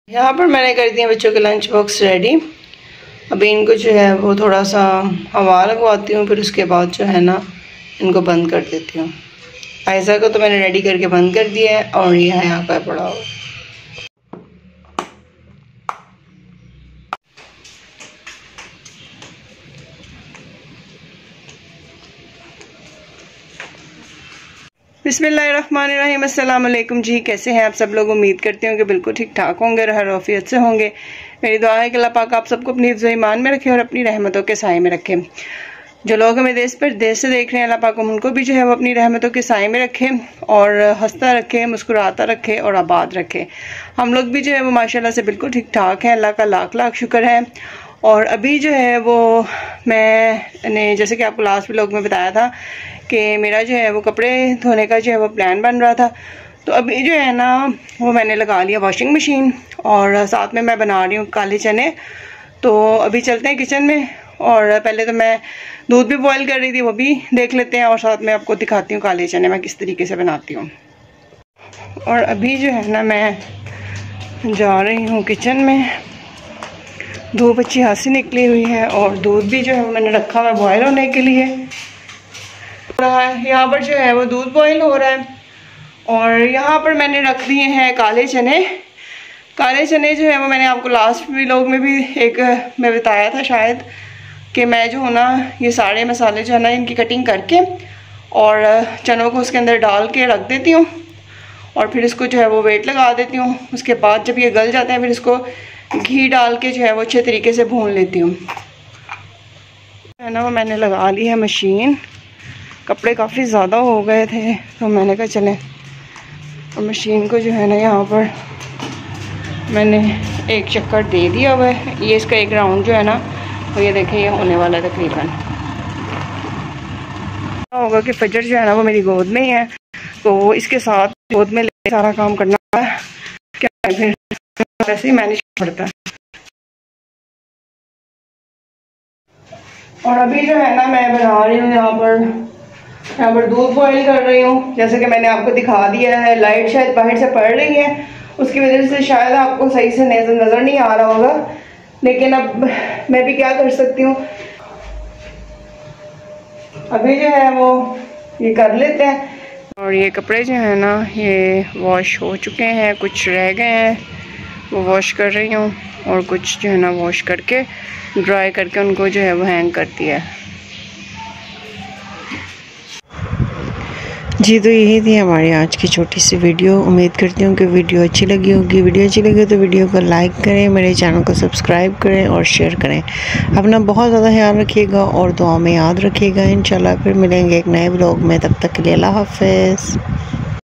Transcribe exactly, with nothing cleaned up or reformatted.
यहाँ पर मैंने कर दिया बच्चों के लंच बॉक्स रेडी। अभी इनको जो है वो थोड़ा सा हवा लगवाती हूँ, फिर उसके बाद जो है ना इनको बंद कर देती हूँ। ऐसा को तो मैंने रेडी करके बंद कर दिया है और ये है यहाँ पर पड़ा हुआ। बिस्मिल्लाहिर्रहमानिर्रहीम। अस्सलाम वालेकुम जी, कैसे हैं आप सब लोग? उम्मीद करती हूँ कि बिल्कुल ठीक ठाक होंगे, हर आफियत से होंगे। मेरी दुआ है कि अल्लाह पाक आप सबको अपनी हिफ्ज़ ईमान में रखे और अपनी रहमतों के साए में रखे। जो लोग हमें देश पर देश से देख रहे हैं, अल्लाह पाक उनको भी जो है वो अपनी रहमतों के साए में रखे और हंसता रखे, मुस्कुराता रखे और आबाद रखे। हम लोग भी जो है वो माशाल्लाह से बिल्कुल ठीक ठाक हैं, अल्लाह का लाख लाख शुक्र है। और अभी जो है वो मैंने जैसे कि आपको लास्ट व्लॉग में बताया था कि मेरा जो है वो कपड़े धोने का जो है वो प्लान बन रहा था। तो अभी जो है ना वो मैंने लगा लिया वॉशिंग मशीन और साथ में मैं बना रही हूँ काले चने। तो अभी चलते हैं किचन में और पहले तो मैं दूध भी बॉईल कर रही थी, वो भी देख लेते हैं और साथ में आपको दिखाती हूँ काले चने मैं किस तरीके से बनाती हूँ। और अभी जो है ना मैं जा रही हूँ किचन में। धूप अच्छी खासी निकली हुई है और दूध भी जो है वो मैंने रखा हुआ है बॉयल होने के लिए। रहा है यहाँ पर जो है वो दूध बॉईल हो रहा है और यहाँ पर मैंने रख दिए हैं काले चने। काले चने जो है वो मैंने आपको लास्ट व्लॉग में भी एक मैं बताया था शायद कि मैं जो है ना ये सारे मसाले जो है ना इनकी कटिंग करके और चनों को उसके अंदर डाल के रख देती हूँ और फिर इसको जो है वो वेट लगा देती हूँ। उसके बाद जब ये गल जाते हैं फिर इसको घी डाल के जो है वो अच्छे तरीके से भून लेती हूँ। है ना वो मैंने लगा ली है मशीन। कपड़े काफ़ी ज़्यादा हो गए थे तो मैंने कहा चलें और मशीन को जो है ना यहाँ पर मैंने एक चक्कर दे दिया हुआ है। ये इसका एक राउंड जो है ना तो ये देखें ये होने वाला है तकरीबन। होगा कि फजर जो है ना वो मेरी गोद में ही है तो इसके साथ गोद में ले सारा काम करना है, क्या फिर वैसे ही मैनेज पड़ता है। और अभी जो है ना मैं बना रही हूँ यहाँ पर यहाँ पर दूध बॉईल कर रही हूँ। जैसे कि मैंने आपको दिखा दिया है, लाइट शायद बाहर से पड़ रही है उसकी वजह से शायद आपको सही से नजर नज़र नहीं आ रहा होगा, लेकिन अब मैं भी क्या कर सकती हूँ। अभी जो है वो ये कर लेते हैं। और ये कपड़े जो है ना ये वॉश हो चुके हैं, कुछ रह गए हैं वो वॉश कर रही हूँ और कुछ जो है ना वॉश करके ड्राई करके उनको जो है वो हैंग करती है। जी तो यही थी हमारी आज की छोटी सी वीडियो। उम्मीद करती हूँ कि वीडियो अच्छी लगी होगी। वीडियो अच्छी लगी तो वीडियो को लाइक करें, मेरे चैनल को सब्सक्राइब करें और शेयर करें। अपना बहुत ज़्यादा ख्याल रखिएगा और दुआ में याद रखिएगा। इंशाल्लाह फिर मिलेंगे एक नए व्लॉग में, तब तक के लिए अल्लाह हाफ़िज़।